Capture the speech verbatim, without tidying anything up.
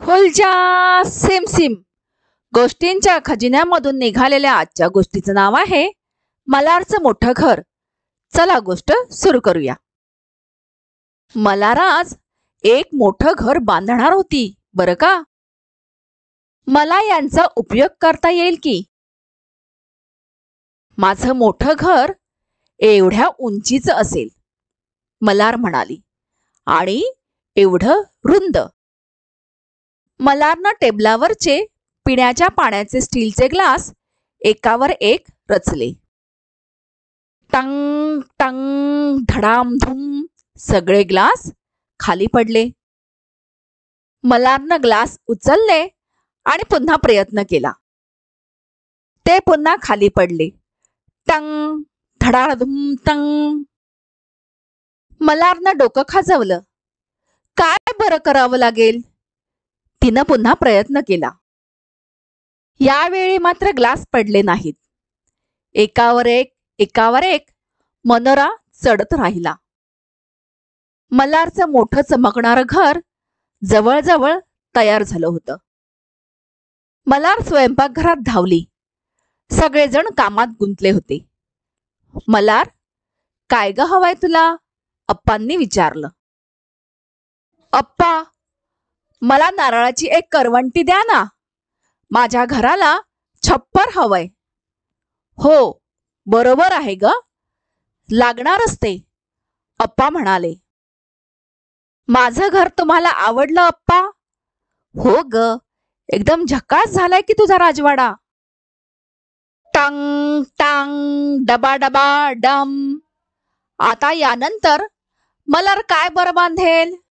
खुलजा SIM SIM गोष्टींच्या खजिन्यामधून निघालेल्या आजच्या गोष्टीचं नाव आहे मलारचं मोठं घर. चला गोष्ट सुरू करूया. मलार आज एक मोठं घर बांधणार होती बरं का. मला यांचा उपयोग करता येईल की. माझं मोठं घर एवढ्या उंचीचं असेल मलार म्हणाली, आणि एवढं रुंद. मलारनं टेबलावरचे पिण्याच्या पाण्याचे स्टीलचे ग्लास एकावर एक रचले. टंग टंग धडामधूम सगळे ग्लास खाली पडले. मलारनं ग्लास उचलले आणि पुन्हा प्रयत्न केला. ते पुन्हा खाली पडले. टंग धडाधूम टंग. मलारनं डोकं खाजवलं. काय बरं करावं लागेल. तिनं पुन्हा प्रयत्न केला. यावेळी मात्र ग्लास पडले नाहीत. एकावर एक एकावर एक मनोरा चढत राहिला. मलारचं मोठं चमकणारं घर जवळजवळ तयार झालं होतं. मलार स्वयंपाकघरात धावली. सगळेजण कामात गुंतले होते. मलार, काय ग हवंय तुला? अप्पांनी विचारलं. अप्पा, मला नारळाची एक करवंटी द्या ना. माझ्या घराला छप्पर हवंय. हो, बरोबर आहे ग, लागणारच ते, अप्पा म्हणाले. माझं घर तुम्हाला आवडलं अप्पा? हो ग, एकदम झकास झालाय की तुझा राजवाडा. टांग टांग डबा डबा डम. आता यानंतर मलार काय बरं बांधेल?